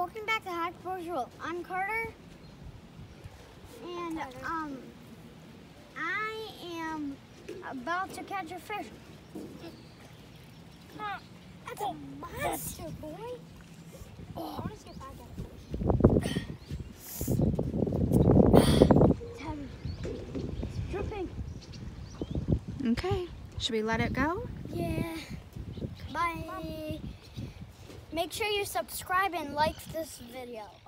welcome back to High Proposal. I'm Carter, and I am about to catch a fish. That's a monster, boy. I want to see if I get a fish. It's heavy. It's dripping. Okay, should we let it go? Yeah. Bye. Make sure you subscribe and like this video.